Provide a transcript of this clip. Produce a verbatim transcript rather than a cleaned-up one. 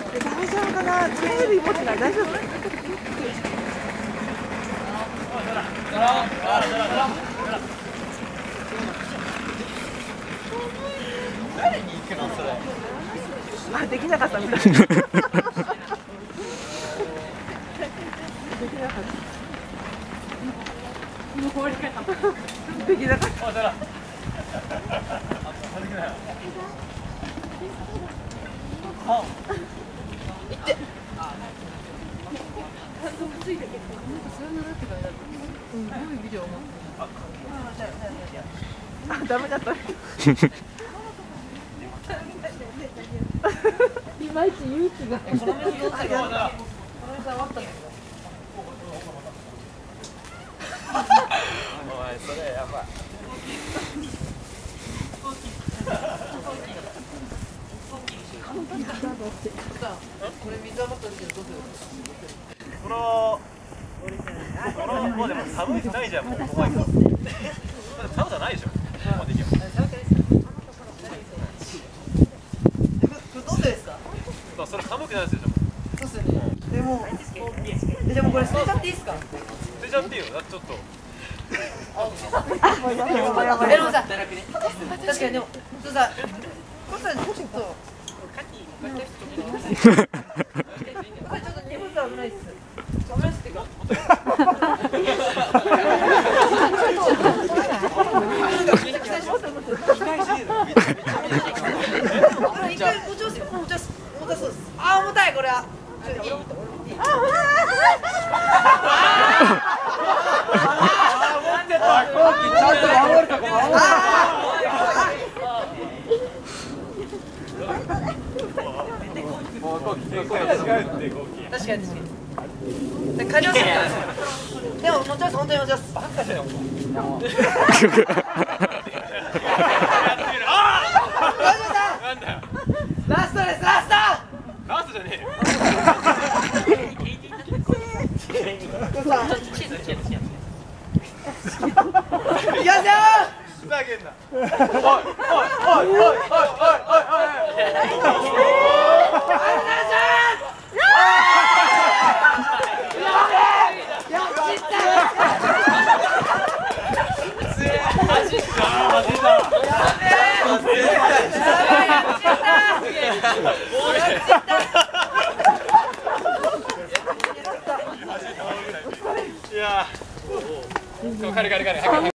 大丈夫かな。テレビ持ってない。大丈夫。 誰に行くのそれ。 あ、できなかったみたい。できなかった。できなかった。 あ、 行って。あ、ダメだった。いまいち勇気が。この水どっちが。この水終わったんだけど。 お前それやばい。 これ水余ったんですけどどうする？ このこのもうでも寒いじゃないじゃんもう怖いから。寒さないでしょ。もうできる。 これどうですか？ それ寒くないですよ。 そうですよね。でもでもこれ捨てちゃっていいですか？ 捨てちゃっていいよ。だってちょっと。 でもさ、確かにでもそうさ、これさちょっと。これちょっと荷物危ないっす。危ないっすってか。一回持ちますよ。持ちます。重たそうです。あ、重たいこれは。いい。ちゃんと守るとこ守る。確かに確かに。で、帰りますよ。でも持ちます、本当に持ちます。バカじゃん。大丈夫だ。 なんだよ。 ラストです、ラスト。 ラストじゃねえよ。 いきますよ。 ふざけんな。おいおいおいおいおいおいおい。いやー、彼彼彼。